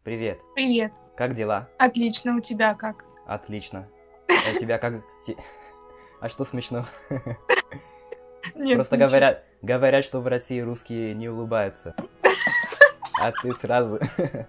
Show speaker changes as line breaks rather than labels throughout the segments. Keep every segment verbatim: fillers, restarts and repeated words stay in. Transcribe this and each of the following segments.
Привет.
Привет.
Как дела?
Отлично, у тебя как?
Отлично. А у тебя как... ти- А что смешно?
Нет,
Просто
ничего.
говорят, говорят, что в России русские не улыбаются. А ты сразу...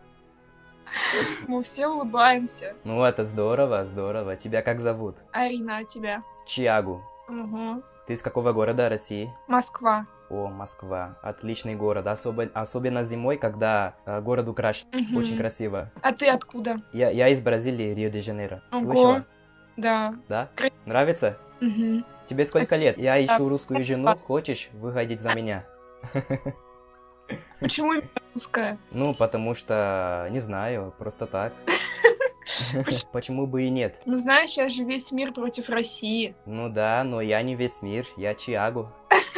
Мы все улыбаемся.
Ну, это здорово, здорово. Тебя как зовут?
Арина, а тебя?
Чиагу.
Угу.
Ты из какого города России?
Москва.
О, Москва. Отличный город. Особо- Особенно зимой, когда э, город украшен.
Мгм.
Очень красиво.
А ты откуда?
Я, я из Бразилии, Рио-де-Жанейро.
Ого.
Слышала?
Да.
Да?
Кра-
Нравится?
Угу.
Тебе сколько лет? Я ищу
Да.
русскую жену. Хочешь выходить за меня?
Почему именно русская?
Ну, потому что, не знаю, просто так. Почему бы и нет?
Ну, знаешь, сейчас же весь мир против России.
Ну да, но я не весь мир, я Чиагу.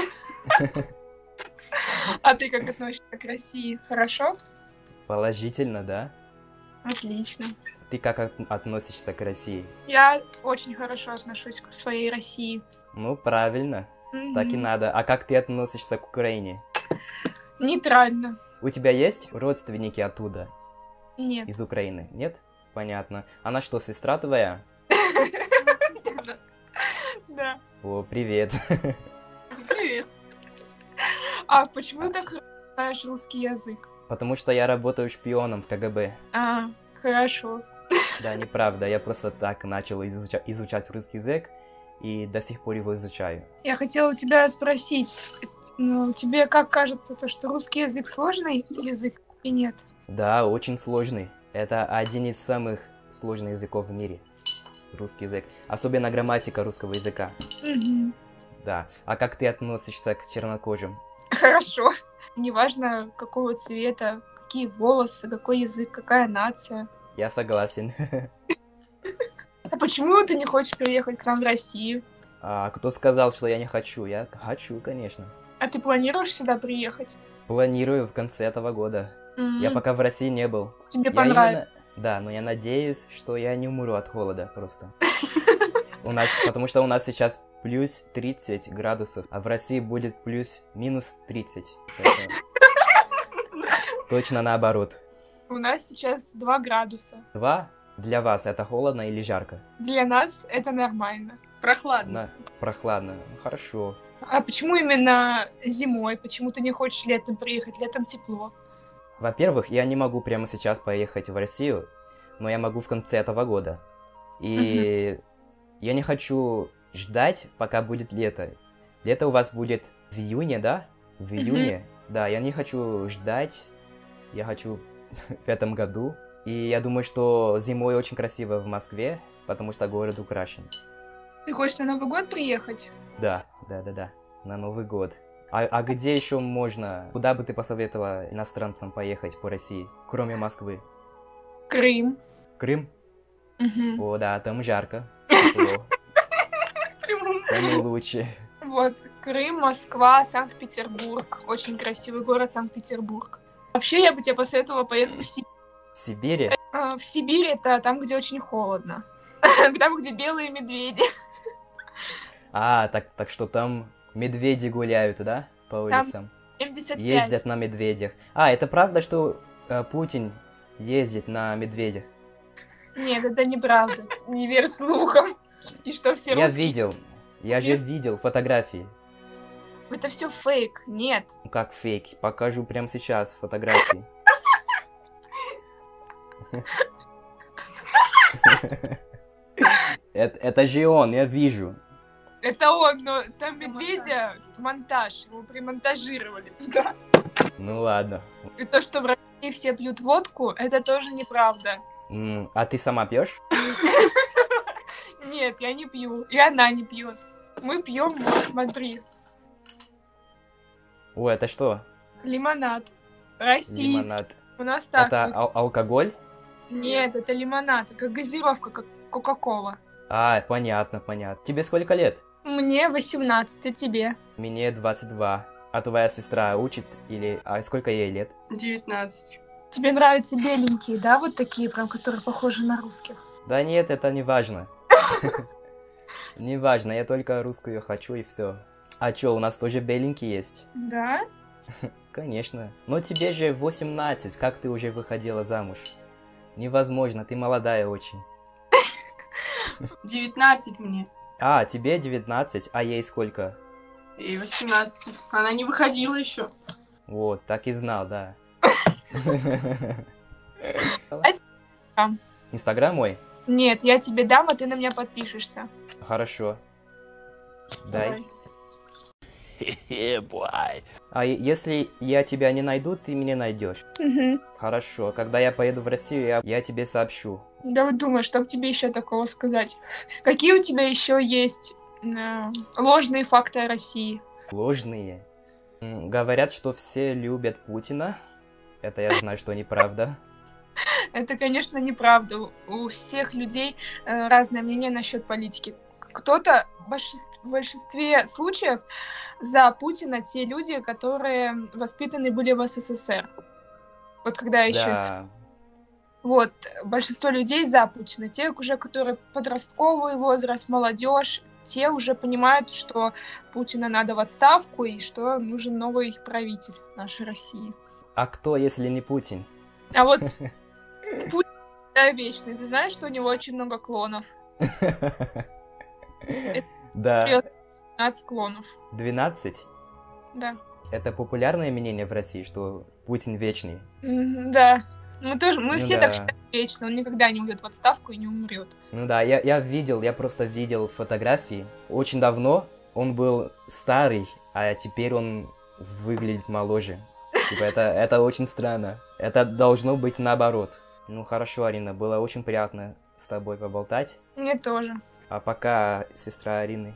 А ты как относишься к России? Хорошо?
Положительно, да?
Отлично.
Ты как от- относишься к России?
Я очень хорошо отношусь к своей России.
Ну, правильно, так и
Мгм.
надо. А как ты относишься к Украине?
Нейтрально.
У тебя есть родственники оттуда,
Нет.
из Украины? Нет? Понятно. Она что, сестра твоя?
Да.
О, привет.
Привет. А почему ты так знаешь русский язык?
Потому что я работаю шпионом в КГБ.
А, хорошо.
Да, неправда, я просто так начал изуча- изучать русский язык и до сих пор его изучаю.
Я хотела у тебя спросить, ну, тебе как кажется, то, что русский язык сложный язык и нет?
Да, очень сложный. Это один из самых сложных языков в мире. Русский язык. Особенно грамматика русского языка.
Мгм.
Да. А как ты относишься к чернокожим?
Хорошо. Неважно, какого цвета, какие волосы, какой язык, какая нация.
Я согласен.
А почему ты не хочешь переехать к нам в Россию?
А кто сказал, что я не хочу? Я хочу, конечно.
А ты планируешь сюда приехать?
Планирую в конце этого года.
М,
Я пока в России не был.
Тебе
Я
понравится?
именно... Да, но я надеюсь, что я не умру от холода просто. У нас, потому что у нас сейчас плюс тридцать градусов, а в России будет плюс минус тридцать. Это точно наоборот.
У нас сейчас два градуса.
Два? Для вас это холодно или жарко?
Для нас это нормально. Прохладно.
На... Прохладно. Ну, хорошо.
А почему именно зимой? Почему ты не хочешь летом приехать? Летом тепло.
Во-первых, я не могу прямо сейчас поехать в Россию, но я могу в конце этого года. И я не хочу ждать, пока будет лето. Лето у вас будет в июне, да? В июне. Да, я не хочу ждать. Я хочу в этом году. И я думаю, что зимой очень красиво в Москве, потому что город украшен.
Ты хочешь на Новый год приехать?
Да, да, да, да. На Новый год. А, а где еще можно? Куда бы ты посоветовала иностранцам поехать по России, кроме Москвы?
Крым.
Крым?
Мгм.
О, да, там жарко. Тепло. Там и лучше.
Вот, Крым, Москва, Санкт-Петербург. Очень красивый город Санкт-Петербург. Вообще, я бы тебе посоветовала поехать в Сибирь.
В Сибири?
А, В Сибирь это там, где очень холодно. Там, где белые медведи.
А, так, так что там медведи гуляют, да? По улицам.
семьдесят пять.
Ездят на медведях. А, это правда, что э, Путин ездит на медведях?
Нет, это неправда. Не верь слухам. И что все
Я
русские...
видел. Я же
Есть-
видел фотографии.
Это все фейк. Нет.
Ну, как фейк. Покажу прямо сейчас фотографии. Это, это же он, я вижу.
Это он, но там медведя монтаж. Его примонтажировали. Да.
Ну ладно.
И то, что в России все пьют водку, это тоже неправда.
М, А ты сама пьешь?
Нет, я не пью. И она не пьет. Мы пьем, вот, смотри,
О, это что?
лимонад. Российский.
Лимонад.
У нас так.
Это
вот.
ал- алкоголь?
Нет, это лимонад. Как газировка, как Кока-Кола.
А, понятно, понятно. Тебе сколько лет?
Мне восемнадцать, а тебе?
Мне двадцать два. А твоя сестра учит или... А сколько ей лет?
девятнадцать.
Тебе нравятся беленькие, да? Вот такие прям, которые похожи на русских.
Да нет, это не важно. Не важно, я только русскую хочу и все. А чё, у нас тоже беленький есть?
Да?
Конечно. Но тебе же восемнадцать, как ты уже выходила замуж? Невозможно, ты молодая очень.
девятнадцать мне.
А, тебе девятнадцать, а ей сколько?
И восемнадцать. Она не выходила еще.
Вот, так и знал, да. Инстаграм мой?
Нет, я тебе дам, а ты на меня подпишешься.
Хорошо. Дай.
Давай.
А е- если я тебя не найду, ты меня найдешь.
Угу.
Хорошо, когда я поеду в Россию, я, я тебе сообщу.
Да вот думаю, что тебе еще такого сказать. Какие у тебя еще есть э, ложные факты о России?
Ложные. М, Говорят, что все любят Путина. Это я знаю, что неправда.
Это, конечно, неправда. У всех людей э, разное мнение насчет политики. Кто-то в большинстве, в большинстве случаев за Путина те люди, которые воспитаны были в СССР. Вот когда еще...
Да.
Вот, большинство людей за Путина. Те уже, которые подростковый возраст, молодежь, те уже понимают, что Путина надо в отставку и что нужен новый правитель нашей России.
А кто, если не Путин?
А вот Путин да, вечный. Ты знаешь, что у него очень много клонов?
Да.
двенадцать клонов.
двенадцать?
Да.
Это популярное мнение в России, что Путин вечный.
Мгм, да. Мы тоже, мы
Ну
все
да.
так считаем вечно. Он никогда не уйдет в отставку и не умрет.
Ну да, я, я видел, я просто видел фотографии. Очень давно он был старый, а теперь он выглядит моложе. Типа это, это очень странно. Это должно быть наоборот. Ну хорошо, Арина, было очень приятно с тобой поболтать.
Мне тоже.
А пока, сестра Арины.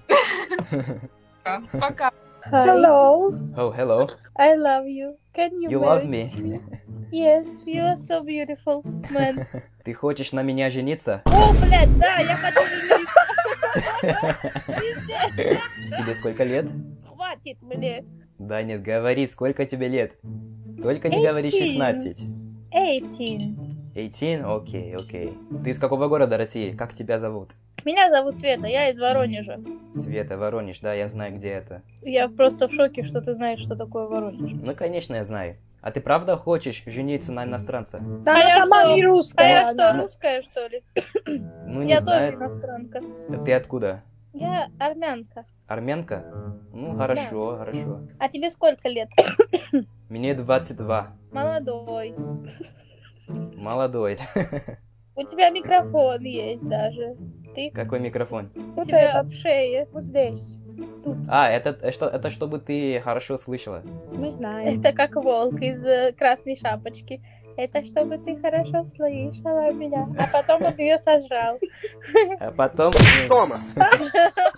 Пока.
Hello,
Oh, hello.
I love you. Can you,
You
marry
love me?
Yes, you are so beautiful, man.
Ты хочешь на меня жениться?
О, блядь, да, я хочу жениться.
Тебе сколько лет?
Хватит мне.
Да нет, говори, сколько тебе лет? Только не говори шестнадцать.
eighteen.
восемнадцать? Окей, окей. Ты из какого города России? Как тебя зовут?
Меня зовут Света, я из Воронежа.
Света, Воронеж, да, я знаю, где это.
Я просто в шоке, что ты знаешь, что такое Воронеж.
Ну, конечно, я знаю. А ты правда хочешь жениться на иностранце?
Да, она сама не
не
А
русская.
я
она.
что, русская, что ли?
Ну, не
Я тоже
знаю.
иностранка.
Ты откуда?
Я армянка.
Армянка? Ну, хорошо, хорошо.
А тебе сколько лет?
Мне двадцать два.
Молодой.
Молодой.
У тебя микрофон есть даже. Ты
Какой микрофон?
у
Вот
тебя
этот,
в шее.
вот здесь.
А, это, это, что- это чтобы ты хорошо слышала.
Мы знаем.
Это как волк из э, красной шапочки. Это чтобы ты хорошо слышала меня. А потом он ее сожрал.
А потом...
Тома!